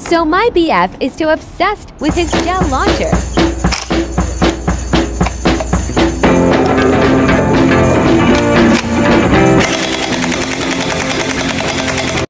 So my BF is so obsessed with his gel launcher